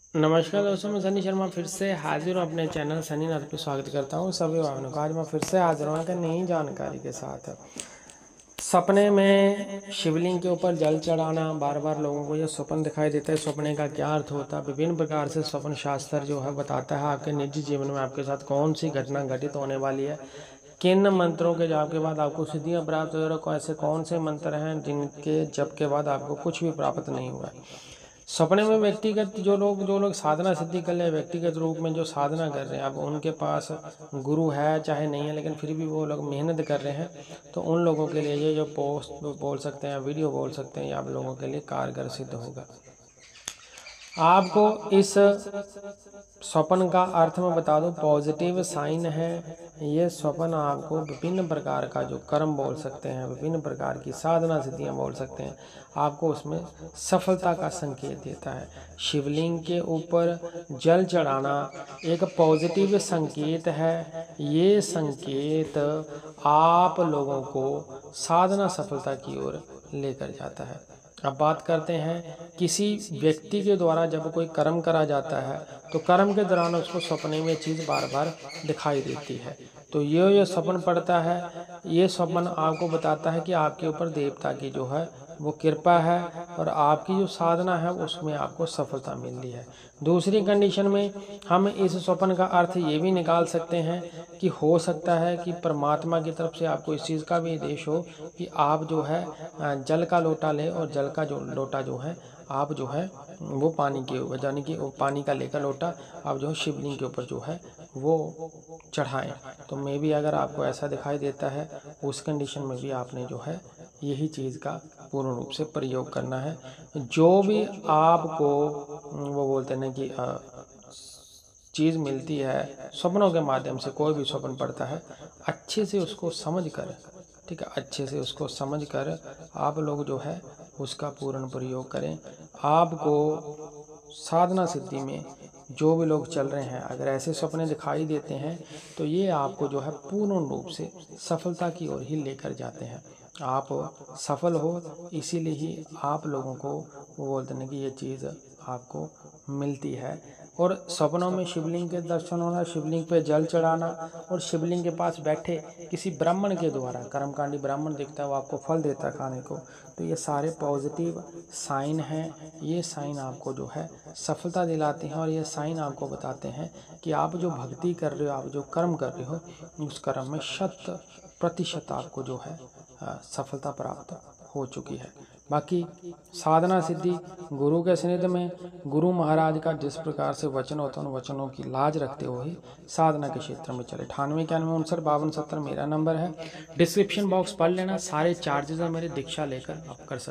नमस्कार दोस्तों, मैं सनी शर्मा फिर से हाजिर हूँ अपने चैनल सनी नाथ पे स्वागत करता हूँ सभी भाइयों का। आज मैं फिर से हाजिर हूँ एक नई जानकारी के साथ। सपने में शिवलिंग के ऊपर जल चढ़ाना, बार बार लोगों को ये स्वप्न दिखाई देता है। सपने का क्या अर्थ होता है, विभिन्न प्रकार से स्वप्न शास्त्र जो है बताता है आपके निजी जीवन में आपके साथ कौन सी घटना घटित होने वाली है, किन मंत्रों के जाप के बाद आपको सिद्धियां प्राप्त हो रही है, ऐसे कौन से मंत्र हैं जिनके जप के बाद आपको कुछ भी प्राप्त नहीं हुआ है। सपने में व्यक्तिगत जो लोग साधना सिद्धि कर ले, व्यक्तिगत रूप में जो साधना कर रहे हैं, अब उनके पास गुरु है चाहे नहीं है, लेकिन फिर भी वो लोग मेहनत कर रहे हैं, तो उन लोगों के लिए ये जो पोस्ट बोल सकते हैं, वीडियो बोल सकते हैं, ये आप लोगों के लिए कारगर सिद्ध होगा। आपको इस स्वप्न का अर्थ में बता दूं, पॉजिटिव साइन है। ये स्वप्न आपको विभिन्न प्रकार का जो कर्म बोल सकते हैं, विभिन्न प्रकार की साधना सिद्धियां बोल सकते हैं, आपको उसमें सफलता का संकेत देता है। शिवलिंग के ऊपर जल चढ़ाना एक पॉजिटिव संकेत है। ये संकेत आप लोगों को साधना सफलता की ओर लेकर जाता है। अब बात करते हैं, किसी व्यक्ति के द्वारा जब कोई कर्म करा जाता है तो कर्म के दौरान उसको सपने में चीज़ बार बार दिखाई देती है। तो ये सपन पड़ता है, ये सपन आपको बताता है कि आपके ऊपर देवता की जो है वो कृपा है और आपकी जो साधना है उसमें आपको सफलता मिल रही है। दूसरी कंडीशन में हम इस स्वप्न का अर्थ ये भी निकाल सकते हैं कि हो सकता है कि परमात्मा की तरफ से आपको इस चीज़ का भी आदेश हो कि आप जो है जल का लोटा लें, और जल का जो लोटा जो है आप जो है वो पानी के ऊपर, यानी कि पानी का लेकर लोटा आप जो है शिवलिंग के ऊपर जो है वो चढ़ाएं। तो मे भी अगर आपको ऐसा दिखाई देता है, उस कंडीशन में भी आपने जो है यही चीज़ का पूर्ण रूप से प्रयोग करना है। जो भी आपको वो बोलते हैं ना कि चीज़ मिलती है स्वप्नों के माध्यम से, कोई भी स्वप्न पड़ता है, अच्छे से उसको समझ कर, ठीक है, अच्छे से उसको समझ कर आप लोग जो है उसका पूर्ण प्रयोग करें। आपको साधना सिद्धि में जो भी लोग चल रहे हैं, अगर ऐसे सपने दिखाई देते हैं तो ये आपको जो है पूर्ण रूप से सफलता की ओर ही लेकर जाते हैं। आप सफल हो, इसीलिए ही आप लोगों को वो बोलते हैं कि ये चीज़ आपको मिलती है। और सपनों में शिवलिंग के दर्शन होना, शिवलिंग पे जल चढ़ाना, और शिवलिंग के पास बैठे किसी ब्राह्मण के द्वारा, कर्मकांडी ब्राह्मण दिखता है वो आपको फल देता है खाने को, तो ये सारे पॉजिटिव साइन हैं। ये साइन आपको जो है सफलता दिलाते हैं, और ये साइन आपको बताते हैं कि आप जो भक्ति कर रहे हो, आप जो कर्म कर रहे हो, उस कर्म में 100% आपको जो है सफलता प्राप्त हो चुकी है। बाकी साधना सिद्धि गुरु के सानिध्य में, गुरु महाराज का जिस प्रकार से वचन होता है, उन वचनों की लाज रखते हुए साधना के क्षेत्र में चले। 9891595270 मेरा नंबर है। डिस्क्रिप्शन बॉक्स पढ़ लेना, सारे चार्जेस हैं मेरे, दीक्षा लेकर आप कर सकते।